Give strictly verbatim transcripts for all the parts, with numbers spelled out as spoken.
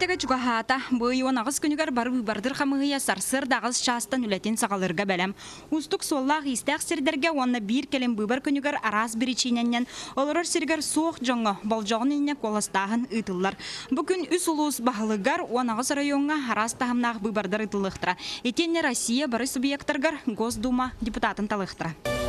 Бейтеге чугахата, быйуан ағыз күнігер бары бардыр қамығыя сарсыр дағыз шастан үлетін сағалырға бәлем. Устук соллақ истәқ сердерге онна бір келем быбар күнігер арас бірічиненнен, олырар сергер соқ жоңы болжағын енне коластағын ұтылар. Бүгін үс ұлыс бағылығар он ағыз районға арас тағымнақ быбардар ұтылықтыра. Етенне Россия бары субъекттаргар Госдума депутатын талықтыра.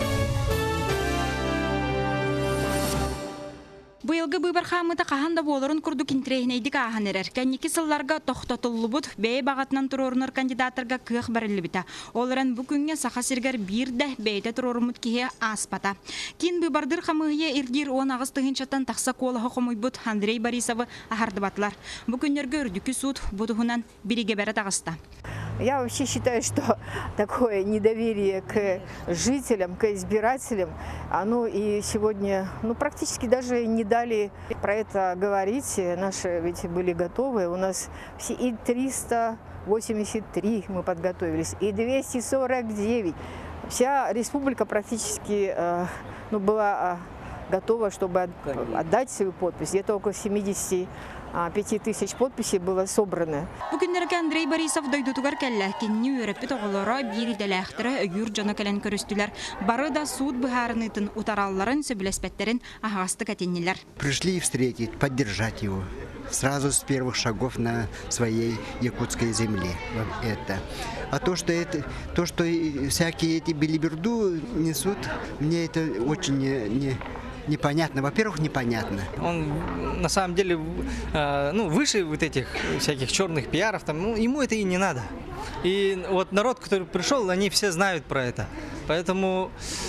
Быйылгы быйбар хамыта каханда болорун курдук интрейнейдик ахан эрер. Кәнники сылларга тохтотуллубут бей багатынан турорунар кандидаттарга кыах барылы бита. Оларан бүгүнгө саха сиргер бирде бейте турорумут кие аспата. Кин быйбардыр хамыгы иргир он агыс тыгынчаттан такса колахы комуйбут Андрей Борисовы ахардыбатлар. Бүгүннөргө үрдүкү суд будугунан бириге бере тагыста. Я вообще считаю, что такое недоверие к жителям, к избирателям, оно и сегодня, ну, практически даже не дали про это говорить. Наши ведь были готовы. У нас все и триста восемьдесят три мы подготовились, и двести сорок девять. Вся республика практически ну, была готова, чтобы отдать свою подпись. Где-то около семидесяти пяти тысяч подписей было собрано. Бүгүннерге Андрей Борисов дойдутугар келләкинни үрәппит оголора бир дәләхтәре өйүр жана кален көрүстүләр. Бары да суд быһарынытын утаралларын сөбүләспәттерин агасты катенниләр. Пришли встретить, поддержать его сразу с первых шагов на своей якутской земле. Это. А то, что это, то, что всякие эти билиберду несут, мне это очень не, не непонятно. Во-первых, непонятно. Он на самом деле э, ну, выше вот этих всяких черных пиаров, там, ну, ему это и не надо. И вот народ, который пришел, они все знают про это. Поэтому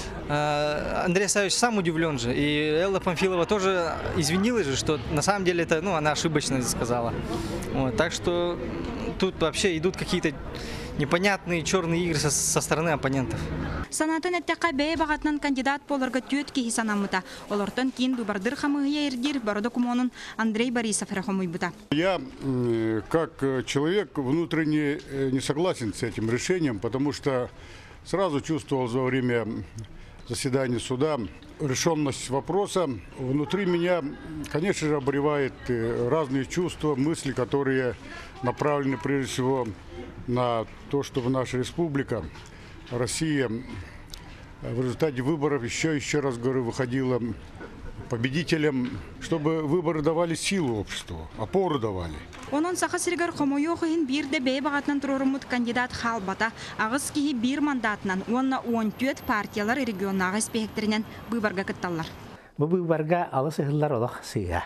э, Андрей Савич сам удивлен же. И Элла Памфилова тоже извинилась же, что на самом деле это, ну, она ошибочно сказала. Вот, так что тут вообще идут какие-то непонятные черные игры со, со стороны оппонентов. Санатын әттәққа бәй бағатынан кандидат болырға түйет кейі санамыта. Олартан кейін бұбардыр қамығыя ердер барды кумонын Андрей Борисов рахомой бұта. Я, как человек, внутренне не согласен с этим решением, потому что сразу чувствовал за время заседания суда решенность вопроса. Внутри меня, конечно же, обуревает разные чувства, мысли, которые направлены прежде всего на то, чтобы наша республика, Россия, в результате выборов еще, еще раз говорю, выходила победителем, чтобы выборы давали силу обществу, опору давали. Onun saha sirgar xomoyoxin bir de bey bağatnan turorumut kandidat halbata ağız ki bir mandatnan onna on dört partiyalar regionağı spektrinden bıbarga kıttallar. Bu bıbarga alısı hıllar olaq siya.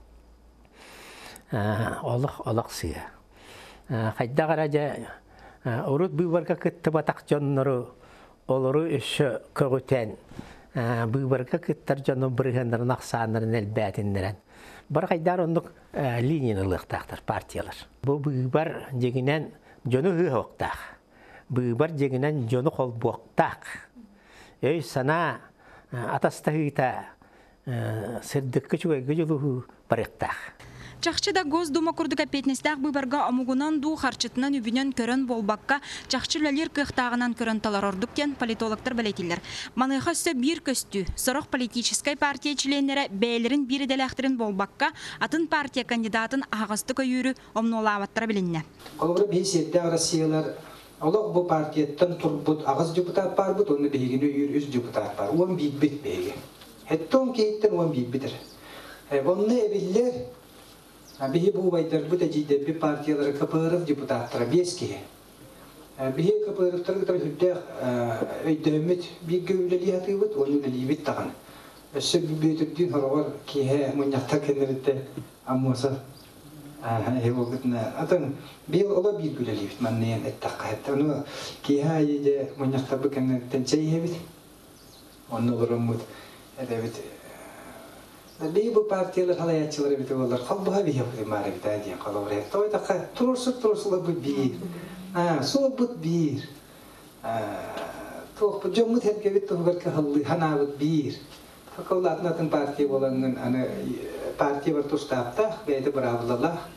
Olaq olaq siya. Qayda qaraja urut bıbarga kıttı bataq jonnoru oluru işi kögüten bıbarga kıttar jonno bırıganların aqsanların elbätindiren. Бар қайдар ондық линиялық тақтыр партиялар. Бұл бұйбар дегенен жоны ғоқтақ. Бұйбар дегенен жоны қол боқтақ. Өй сана атастағыта сірдіккі чуайғы жолығы барықтақ. Чахчыда Госдума курдука петнестах быбарга амугунан ду харчытынан үбүнөн көрөн болбакка чахчылалер кыхтагынан көрөн таларордуктен политологтар белетилер. Маныха сө бир көстү сорох политической партия членлери бээлерин бири делехтерин болбакка атын партия кандидатын агасты көйүрү омнолаваттар билинне. Колбур бейсетте Россиялар олог бу партияттан турбут агас депутат бар бут, оны бейгине үз депутат бар. Он бийбит бейги. Хеттон кейттен он бийбитер. Онны эбиллер Бихи бу байдар бу тәҗидә бу партиялар капырып депутаттар бескеге. Бихи капырыптар гытар хүддә өйдәмет бик гәүләли хатыбыт, оны билибит тагын. Эше битүдин харагар киһә монякта кенердә аммаса. Аа хевогытна. Атан бил ола бик гәүләли бит маннен әттәкәт. Аны киһә иде монякта бу кенердән чәйһәбит. Оны боромут әдәбит. Бейбу партиялар халаячылары бит олар халбага бияп мары бит адия калабыр. Той така турсу турсулы бу бир. А, су бут бир. А, тох бу жомут херге бит тогар ка халлы хана бут бир. Таколатнатын партия болгон аны партия бар тустапта бейде бравлалар.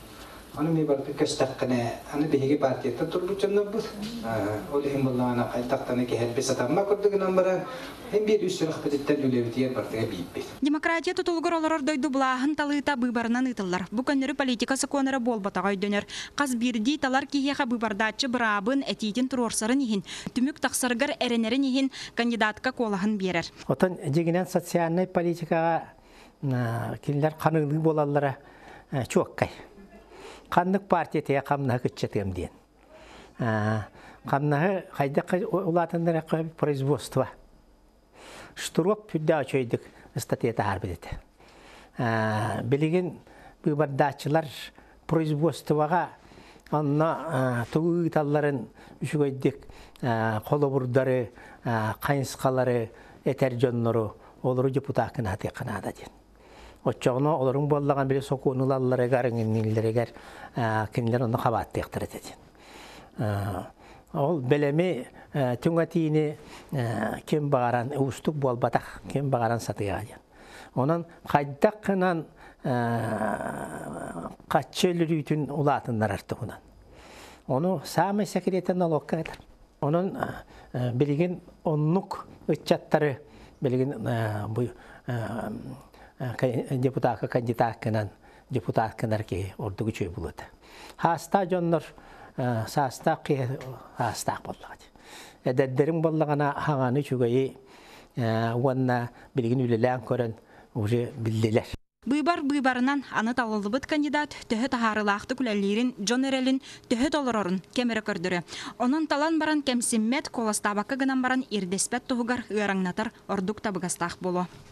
Аны ми барды кастаккана аны биһиги партияттан турбучуннаббыт. Ол эм буллана кайтактаны кеһелбе сатамма көрдүгүнөн баран эм бир үсүрөх бедеттен үлебитиер партия бийиппит. Демократия тутулгор олорор дойду булаһын талыыта быйбарынан ытыллар. Бу көннөрү политикасы конора болбатагай дөнөр. Каз бирди талар киһиэха быйбардачы бырабын этитин турорсарын иһин. Түмүк таксаргар эренерин иһин кандидатка колаһын берер. Отон жигинен социальный политикага кинилер каныгы болаллара чуаккай. Каннык партия тия камнаһы кытчатым диен. Камнаһы хайдакка улатындыра производство. Штурок пүддә чөйдик статьята харбидет. Билеген быйбардачылар производствога анна тугы талларын үчүгөйдик колобурдары, кайынскалары, этержоннору олору депутатына теканада диен. Отчоғына олардың боллаған біле соқуынылалары ғарыңынлерігер кенілер оны қабат тектір етеді. Ол білеме түңа тиіне кем бағаран, ұстық болбатақ, кем бағаран сатыға ден. Онын қайдақ қынан қатшелер үйтін ұлатынлар арты құнан. Оны самый секретен налогқа әдір. Оның білген онлық үтчаттары білген бұл депутатка кандидат депутат канарки ордугу чөй булат. Хаста жоннор саста ки хаста боллагат. Эддерин боллагана хаганы чугай уанна билгин үлелән көрөн уже биллелер. Быйбар быйбарынан аны талылыбыт кандидат төһө таһарылаахты күләллерин Джон Эрелин төһө толорорун кемере көрдүрө. Онун талан баран кемсиммет коластабакка гынан баран ирдеспет тугар ыраңнатар ордук табыгастах боло.